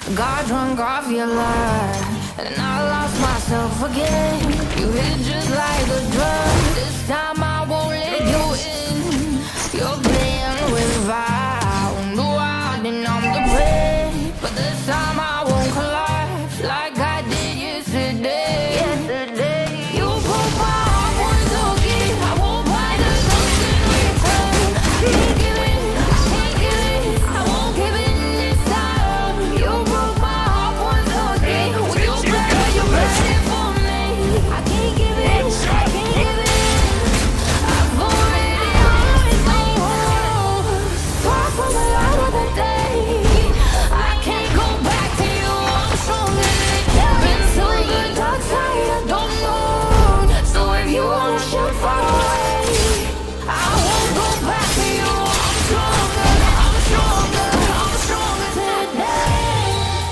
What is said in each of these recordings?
Got drunk off your lie, and I lost myself again. You hit just like a drug. This time I won't let you in. You're playing with fire. No, I didn't, I'm the prey. But this time I won't collide like I did yesterday. You broke my heart once again. I won't buy the ghost in return. I can't give in, I can't give in. I won't give in this time. You broke my heart once again. When you better, you ready for me. I can't give in, I can't give in. I've already always known. Far from the light of the day. I can't go back to you. I'm stronger. Been to the dark side, I don't know. So if you wanna shoot far away, I won't go back to you. I'm stronger, I'm stronger, I'm stronger today.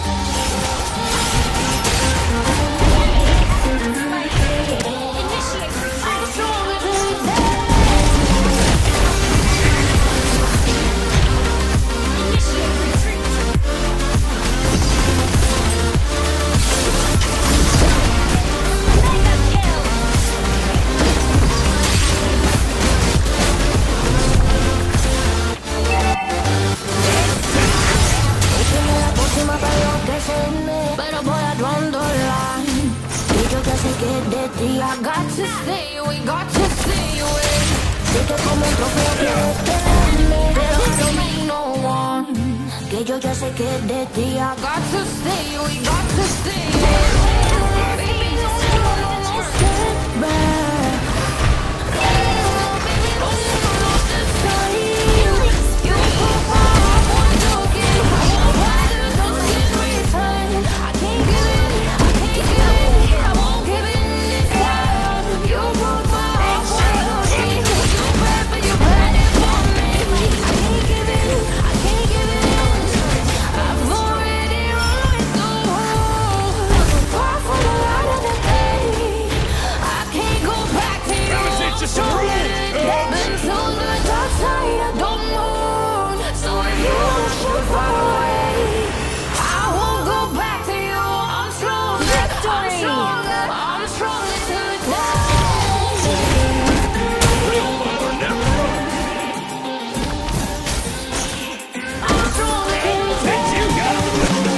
I'm stronger today. Pero voy a line. Y yo que sé que de ti I got to stay away, got to stay away. Sé que como un trofeo quieres tenerme, pero I don't need no one. Que yo ya sé que de ti I got to stay away, got to stay away. Baby, no, no step back. Baby, no this time. You broke my heart once again. I won't buy the ghost in return. I can't give in, I can't give in. I won't give in this time. You broke my heart once again. You ready for me. I can't give in, I can't give in. I've already run the world. Far from the light of the day. I can't go back to you. Been to the dark side, I don't know. So if you wanna shoot far away, I won't go back to you. I'm stronger, I'm stronger, I'm stronger today. I'm stronger today.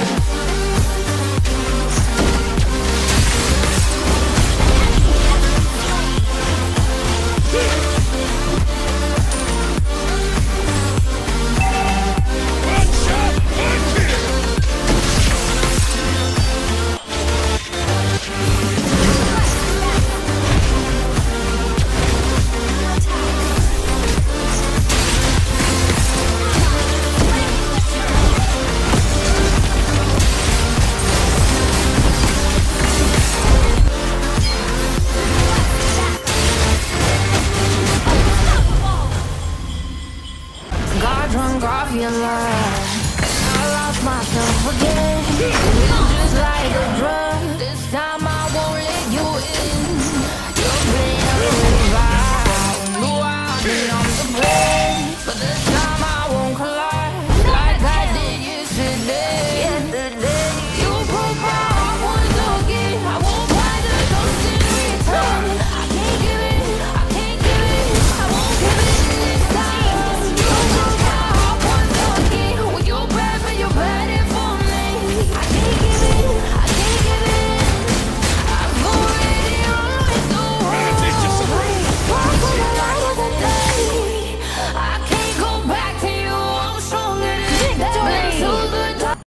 Got drunk off your love.